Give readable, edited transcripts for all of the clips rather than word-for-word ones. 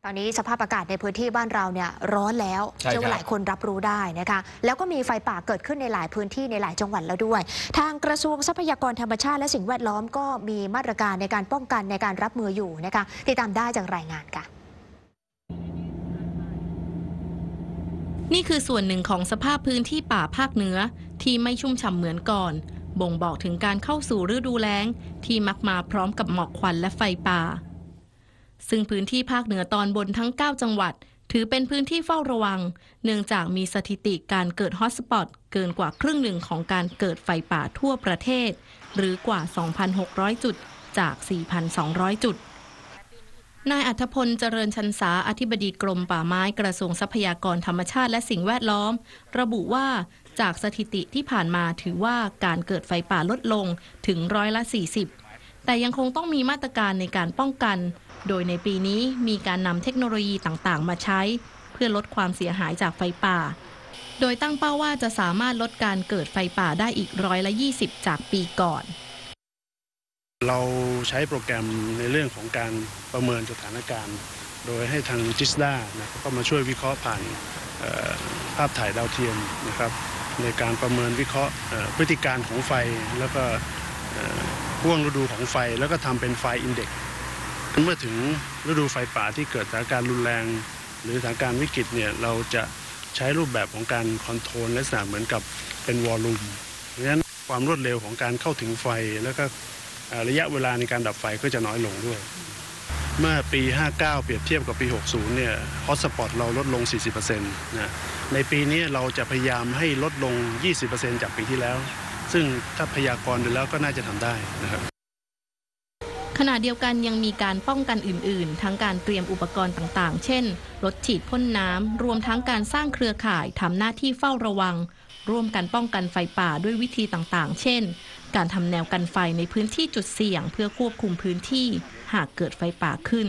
ตอนนี้สภาพอากาศในพื้นที่บ้านเราเนี่ยร้อนแล้วเชื่อว่าหลายคนรับรู้ได้นะคะแล้วก็มีไฟป่าเกิดขึ้นในหลายพื้นที่ในหลายจังหวัดแล้วด้วยทางกระทรวงทรัพยากรธรรมชาติและสิ่งแวดล้อมก็มีมาตรการในการป้องกันในการรับมืออยู่นะคะติดตามได้จากรายงานค่ะนี่คือส่วนหนึ่งของสภาพพื้นที่ป่าภาคเหนือที่ไม่ชุ่มฉ่ำเหมือนก่อนบ่งบอกถึงการเข้าสู่ฤดูแล้งที่มักมาพร้อมกับหมอกควันและไฟป่าซึ่งพื้นที่ภาคเหนือตอนบนทั้ง9จังหวัดถือเป็นพื้นที่เฝ้าระวังเนื่องจากมีสถิติการเกิดฮอตสปอตเกินกว่าครึ่งหนึ่งของการเกิดไฟป่าทั่วประเทศหรือกว่า 2,600 จุดจาก 4,200 จุดนายอัธพลเจริญชันษาอธิบดีกรมป่าไม้กระทรวงทรัพยากรธรรมชาติและสิ่งแวดล้อมระบุว่าจากสถิติที่ผ่านมาถือว่าการเกิดไฟป่าลดลงถึง40%แต่ยังคงต้องมีมาตรการในการป้องกันโดยในปีนี้มีการนำเทคโนโลยีต่างๆมาใช้เพื่อลดความเสียหายจากไฟป่าโดยตั้งเป้าว่าจะสามารถลดการเกิดไฟป่าได้อีก20%จากปีก่อนเราใช้โปรแกรมในเรื่องของการประเมินสถานการณ์โดยให้ทางจิสดาก็มาช่วยวิเคราะห์ผ่านภาพถ่ายดาวเทียมนะครับในการประเมินวิเคราะห์พฤติการของไฟแล้วก็ห่วงฤดูของไฟแล้วก็ทำเป็นไฟอินเด็กซ์เมื่อถึงฤดูไฟป่าที่เกิดสถานการณ์รุนแรงหรือสถานการณ์วิกฤตเนี่ยเราจะใช้รูปแบบของการคอนโทรลลักษณะเหมือนกับเป็นวอลลุ่มเพราะฉะนั้นความรวดเร็วของการเข้าถึงไฟแล้วก็ระยะเวลาในการดับไฟก็จะน้อยลงด้วยเมื่อปี59เปรียบเทียบกับปี60เนี่ยฮอตสปอตเราลดลง 40% นะในปีนี้เราจะพยายามให้ลดลง 20% จากปีที่แล้วซึ่งถ้าพยากรณ์ดูแล้วก็น่าจะทำได้นะครับขณะเดียวกันยังมีการป้องกันอื่นๆทั้งการเตรียมอุปกรณ์ต่างๆเช่นรถฉีดพ่นน้ำรวมทั้งการสร้างเครือข่ายทำหน้าที่เฝ้าระวังร่วมกันป้องกันไฟป่าด้วยวิธีต่างๆเช่นการทำแนวกันไฟในพื้นที่จุดเสี่ยงเพื่อควบคุมพื้นที่หากเกิดไฟป่าขึ้น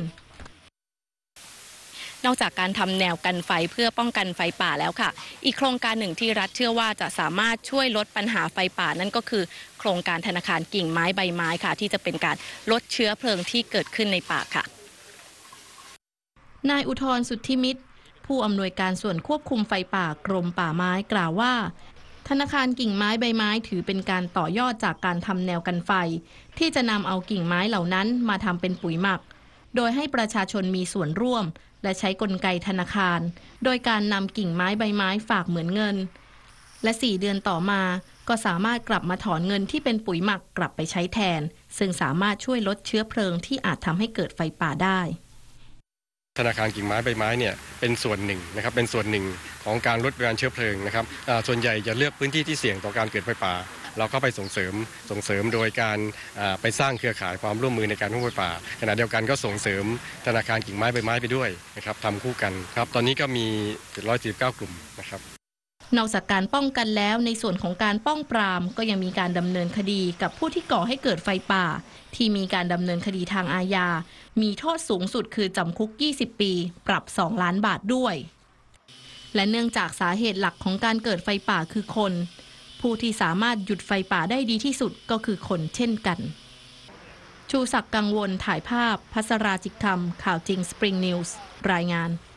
นอกจากการทำแนวกันไฟเพื่อป้องกันไฟป่าแล้วค่ะอีกโครงการหนึ่งที่รัฐเชื่อว่าจะสามารถช่วยลดปัญหาไฟป่านั่นก็คือโครงการธนาคารกิ่งไม้ใบไม้ค่ะที่จะเป็นการลดเชื้อเพลิงที่เกิดขึ้นในป่าค่ะนายอุทธรสุทธิมิตรผู้อำนวยการส่วนควบคุมไฟป่ากรมป่าไม้กล่าวว่าธนาคารกิ่งไม้ใบไม้ถือเป็นการต่อยอดจากการทำแนวกันไฟที่จะนำเอากิ่งไม้เหล่านั้นมาทำเป็นปุ๋ยหมักโดยให้ประชาชนมีส่วนร่วมและใช้กลไกธนาคารโดยการนำกิ่งไม้ใบไม้ฝากเหมือนเงินและ4 เดือนต่อมาก็สามารถกลับมาถอนเงินที่เป็นปุ๋ยหมักกลับไปใช้แทนซึ่งสามารถช่วยลดเชื้อเพลิงที่อาจทำให้เกิดไฟป่าได้ธนาคารกิ่งไม้ใบไม้เนี่ยเป็นส่วนหนึ่งนะครับเป็นส่วนหนึ่งของการลดการเชื้อเพลิงนะครับส่วนใหญ่จะเลือกพื้นที่ที่เสี่ยงต่อการเกิดไฟป่าเราก็ไปส่งเสริมโดยการไปสร้างเครือข่ายความร่วมมือในการพุ่งไฟป่าขณะเดียวกันก็ส่งเสริมธนาคารกิ่งไม้ใบไม้ไปด้วยนะครับทำคู่กันครับตอนนี้ก็มี749 กลุ่มนะครับนอกจากการป้องกันแล้วในส่วนของการป้องปรามก็ยังมีการดำเนินคดีกับผู้ที่ก่อให้เกิดไฟป่าที่มีการดำเนินคดีทางอาญามีโทษสูงสุดคือจำคุก20 ปีปรับ2 ล้านบาทด้วยและเนื่องจากสาเหตุหลักของการเกิดไฟป่าคือคนผู้ที่สามารถหยุดไฟป่าได้ดีที่สุดก็คือคนเช่นกันชูศักดิ์กังวลถ่ายภาพภัสราจิตคำข่าวจริง Spring News รายงาน